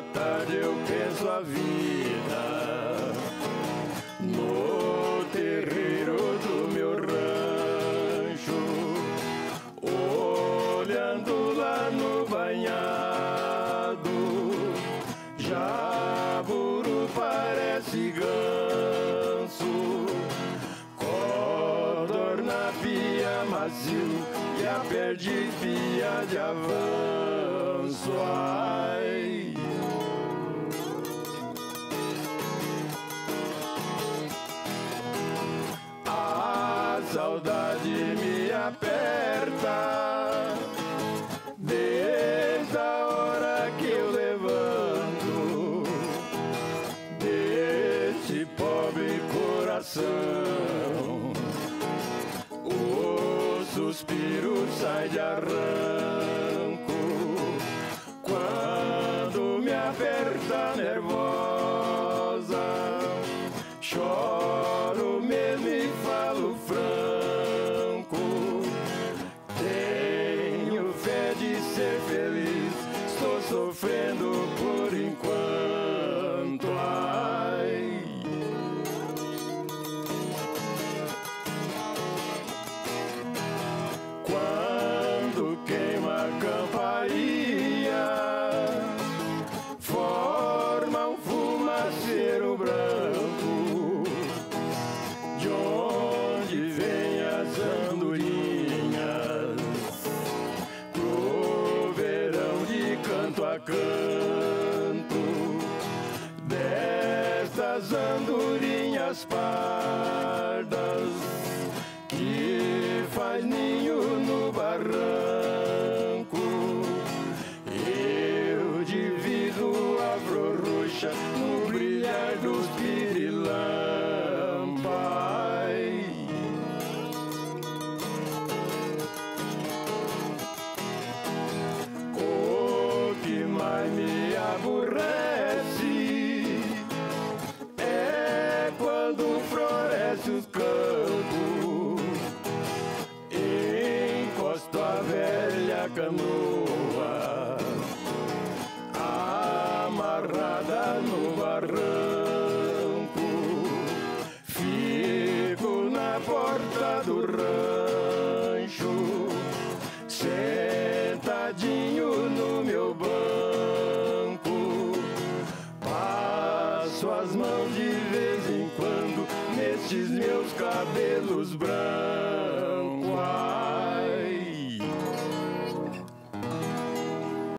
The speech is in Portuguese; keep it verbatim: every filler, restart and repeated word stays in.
tarde eu penso a vida no terreiro do meu rancho, olhando lá no banhado. Jaburu parece ganso, codorna pia macio e a perde pia de avanço. Ai, a saudade me aperta desde a hora que eu levanto desse pobre coração. O suspiro sai de arranco quando me aperta nervosa. Choro mesmo e falo franco, tenho fé de ser feliz, estou sofrendo por enquanto. Ai, quando queima a campainha, forma um fumaceiro branco, de onde vem as andorinhas pro verão de canto a canto, destas andorinhas pardas que faz ninho no barranco. Eu divido a flor roxa no brilhar dos pirilampas. O que mais me aborrece é quando floresce os campos, encosto a velha canoa amarrada no barranco, fico na porta do rancho, sentadinho no meu banco, passo as mãos de vez em quando nestes meus cabelos brancos.